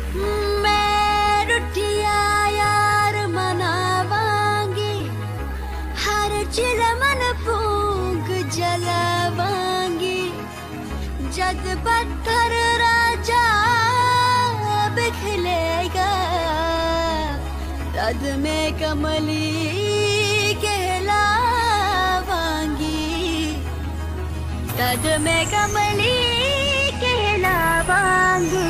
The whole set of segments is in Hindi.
मैं रुठिया यार मनावांगी, हर चिलमन फूंक जलावांगी। जद पत्थर राजा बिखलेगा, तद में कमली कहलावांगी, तद में कमली कहलावांगी।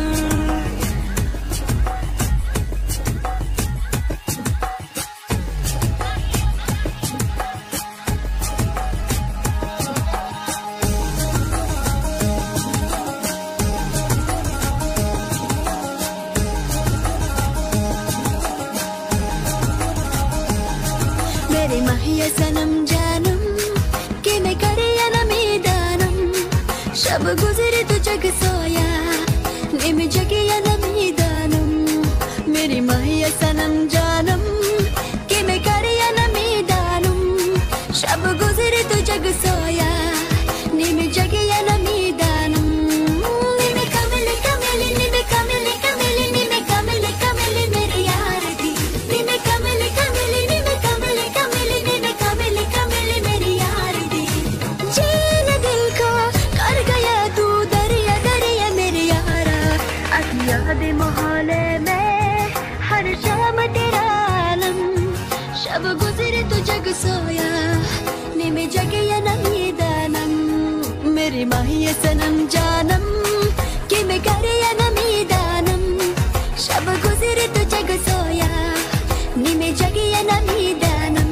मेरे महिया सनम जानम कि मैं करे या न मैदानम। शब गुजरे तो जग सोया, निम जगे या न मैदानम। मेरी महिया सनम जानम कि मैं करे या न मैदानम। शब गुजरे तो जग सोया, निम जगे या न मैदानम। निम कमल कमल निम कमल कमल निम कमल कमल मेरे यार दी। निम कमल कमल निम कमल कमल निम कमल कमल मेरे यार दी। जेल दिल को कर गया तू दरिया दरिया मेरे यारा। अब याद मोहल्ले में हर शाम तेरा आलम। शब गुजरे तो जग सोया, निम जगे या न मैदानम। मेरी माहिया सनम जानम कि मैं करे या न मैदानम। शब गुजरे तो जग सोया, निम जगे या न मैदानम।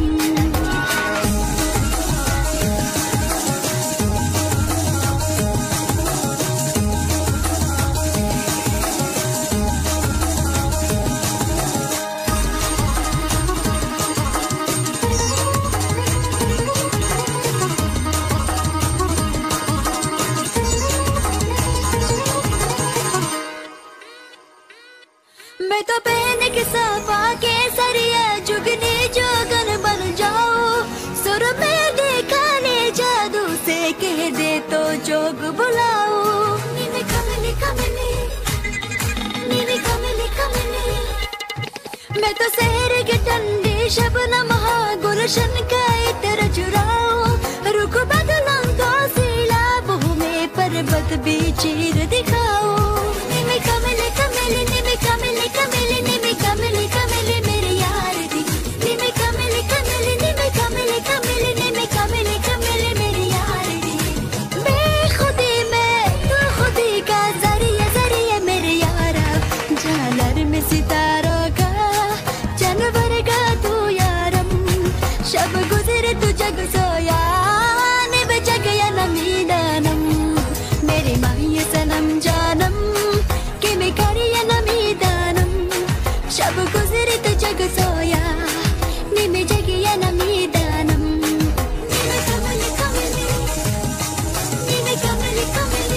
मैं तो पहन के साफा के सरिया जुगनी जोगन बन जाओ। सुर में देखा ले जादू से कह दे तो जोग बुलाओ। नीने कमले कमले, नीने कमले कमले। मैं तो शहर के ठंडे शबनम गुलशन का इतर चुराओ। रुक बदलों तो सैलाब में पर्वत भी चीर दिखाओ। नीने कमले कमले नीने कमले कमले नीने कमले कमले मेरे यार दी। नीने कमले कमले नीने कमले कमले नीने कमले कमले मेरे यार दी। बेखुदी में तू खुदी का जरिया जरिया मेरे यारा। झालर में सितारों का जानवर का तू यारम। शब गुजरे तू जग सोया, निभ जग या न मैदानम। मेरे माहिया सनम जानम कि मैं करे या न मैदानम। शब गुजरे तो जग सोया, निम जगे या न मैदानम। नीने कमले कमले, नीने कमले कमले।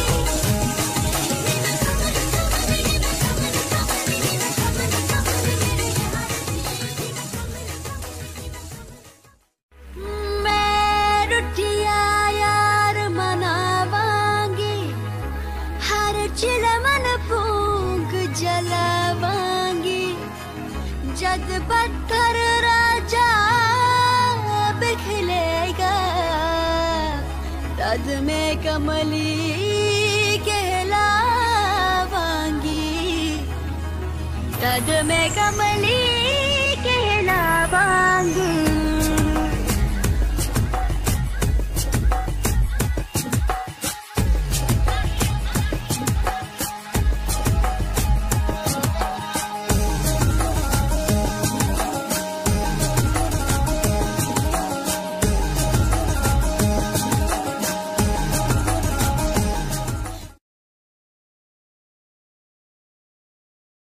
मैं रुठिया यार मनावांगी, हर चिलमन फूंक जलावांगी। जद पत्थर राजा बिखलेगा, तद में कमली कहलावांगी, तद में कमली कहलावांगी।